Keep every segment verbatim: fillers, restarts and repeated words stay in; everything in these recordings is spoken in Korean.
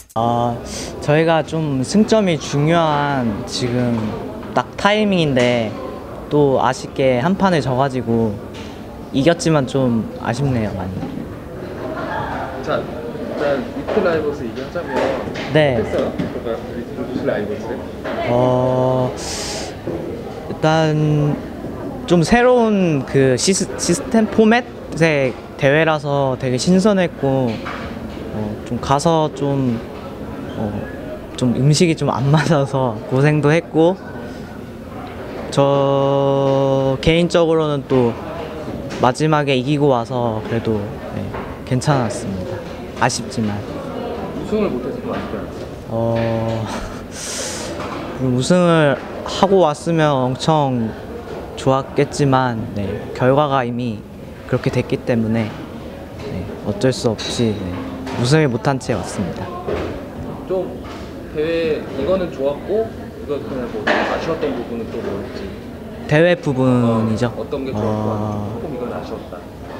아, 저희가 좀 승점이 중요한 지금 딱 타이밍인데 또 아쉽게 한 판을 져가지고 이겼지만 좀 아쉽네요, 많이. 자, 일단 리틀 라이벌스 얘기하자면 네. 어땠어요? 그러니까 리틀 라이벌스? 어, 일단 좀 새로운 그 시스, 시스템 포맷의 대회라서 되게 신선했고 어, 좀 가서 좀 어, 좀 음식이 좀 안 맞아서 고생도 했고, 저 개인적으로는 또 마지막에 이기고 와서 그래도 네, 괜찮았습니다. 아쉽지만 우승을 못해서 좀 아쉽지 않았어요? 어, 우승을 하고 왔으면 엄청 좋았겠지만 네, 결과가 이미 그렇게 됐기 때문에 네, 어쩔 수 없이 네, 우승을 못한 채 왔습니다. 좀 대회 이거는 좋았고 이거 그냥 뭐 아쉬웠던 부분은 또 뭐였지? 대회 부분이죠. 어, 어떤 게 좋았고 어, 조금 이건 아쉬웠다.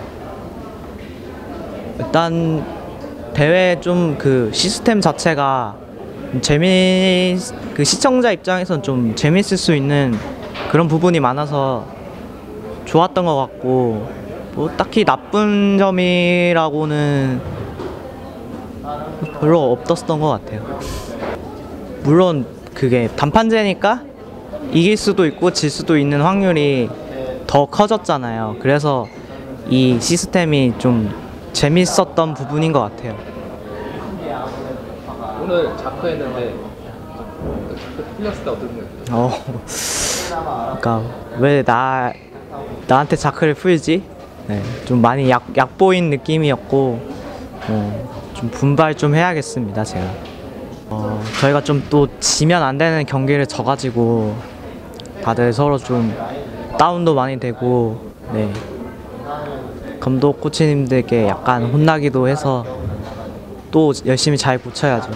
일단 대회 좀 그 시스템 자체가 재미 그 시청자 입장에선 좀 재밌을 수 있는 그런 부분이 많아서 좋았던 것 같고, 뭐 딱히 나쁜 점이라고는 별로 없었던 것 같아요. 물론 그게 단판제니까 이길 수도 있고 질 수도 있는 확률이 더 커졌잖아요. 그래서 이 시스템이 좀 재밌었던 부분인 것 같아요. 오늘 자크 했는데 자크 틀렸을 때 어떤 생각이에요? 어, 그러니까 왜 나 나한테 자크를 풀지? 네, 좀 많이 약 약보인 느낌이었고, 어, 좀 분발 좀 해야겠습니다, 제가. 어, 저희가 좀 또 지면 안 되는 경기를 져가지고 다들 서로 좀 다운도 많이 되고, 네, 감독 코치님들께 약간 혼나기도 해서 또 열심히 잘 고쳐야죠.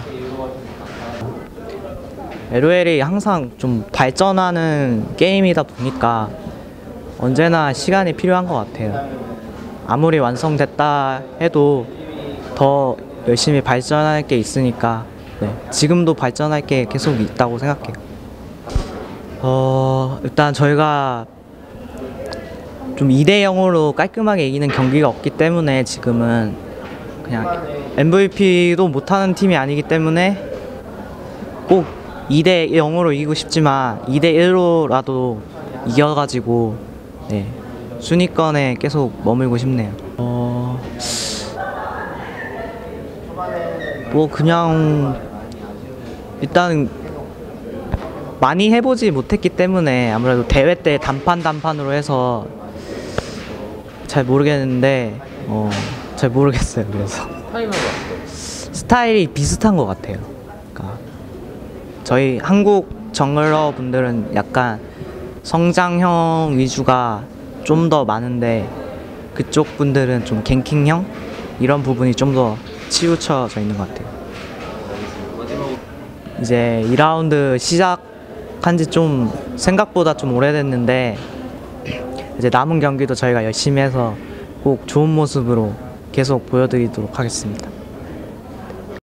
엘오엘이 항상 좀 발전하는 게임이다 보니까 언제나 시간이 필요한 것 같아요. 아무리 완성됐다 해도 더 열심히 발전할 게 있으니까 네, 지금도 발전할 게 계속 있다고 생각해요. 어, 일단 저희가 좀 이 대 영으로 깔끔하게 이기는 경기가 없기 때문에 지금은 그냥 엠브이피도 못하는 팀이 아니기 때문에 꼭 이 대 영으로 이기고 싶지만 이 대 일로라도 이겨가지고 네, 순위권에 계속 머물고 싶네요. 어, 뭐 그냥 일단 많이 해보지 못했기 때문에 아무래도 대회 때 단판 단판으로 해서 잘 모르겠는데 어, 잘 모르겠어요. 그래서 타임은 어때요? 스타일이 비슷한 것 같아요. 그러니까 저희 한국 정글러 분들은 약간 성장형 위주가 좀 더 많은데 그쪽 분들은 좀 갱킹형 이런 부분이 좀 더 치우쳐져 있는 것 같아요. 이제 이 라운드 시작한 지 좀 생각보다 좀 오래됐는데 이제 남은 경기도 저희가 열심히 해서 꼭 좋은 모습으로 계속 보여드리도록 하겠습니다.